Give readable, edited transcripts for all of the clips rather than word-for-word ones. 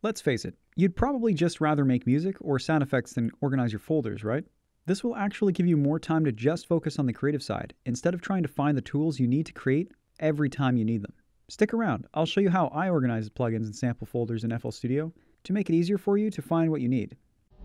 Let's face it, you'd probably just rather make music or sound effects than organize your folders, right? This will actually give you more time to just focus on the creative side, instead of trying to find the tools you need to create every time you need them. Stick around, I'll show you how I organize plugins and sample folders in FL Studio to make it easier for you to find what you need.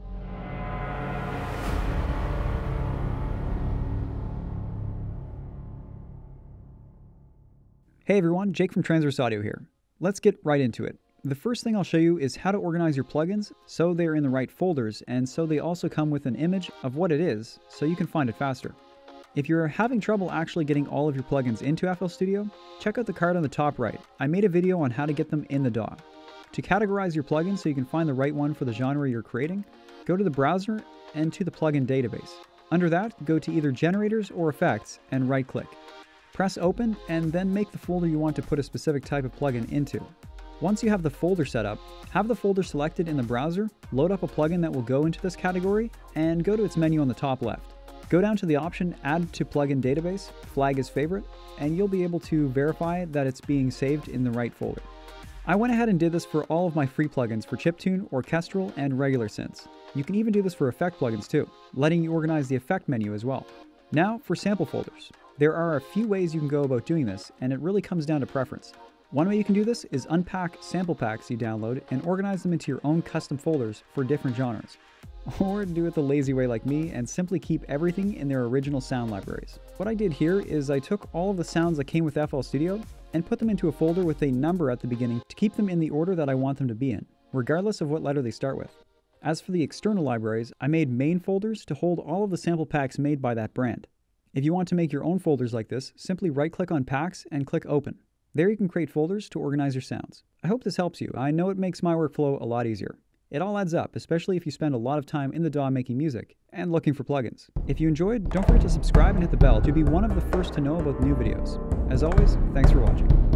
Hey everyone, Jake from Transverse Audio here. Let's get right into it. The first thing I'll show you is how to organize your plugins so they're in the right folders and so they also come with an image of what it is so you can find it faster. If you're having trouble actually getting all of your plugins into FL Studio, check out the card on the top right. I made a video on how to get them in the DAW. To categorize your plugins so you can find the right one for the genre you're creating, go to the browser and to the plugin database. Under that, go to either Generators or Effects and right-click. Press Open and then make the folder you want to put a specific type of plugin into. Once you have the folder set up, have the folder selected in the browser, load up a plugin that will go into this category, and go to its menu on the top left. Go down to the option Add to Plugin Database, flag as favorite, and you'll be able to verify that it's being saved in the right folder. I went ahead and did this for all of my free plugins for chiptune, orchestral, and regular synths. You can even do this for effect plugins too, letting you organize the effect menu as well. Now for sample folders. There are a few ways you can go about doing this, and it really comes down to preference. One way you can do this is unpack sample packs you download and organize them into your own custom folders for different genres. Or do it the lazy way like me and simply keep everything in their original sound libraries. What I did here is I took all of the sounds that came with FL Studio and put them into a folder with a number at the beginning to keep them in the order that I want them to be in, regardless of what letter they start with. As for the external libraries, I made main folders to hold all of the sample packs made by that brand. If you want to make your own folders like this, simply right-click on Packs and click Open. There you can create folders to organize your sounds. I hope this helps you. I know it makes my workflow a lot easier. It all adds up, especially if you spend a lot of time in the DAW making music and looking for plugins. If you enjoyed, don't forget to subscribe and hit the bell to be one of the first to know about new videos. As always, thanks for watching.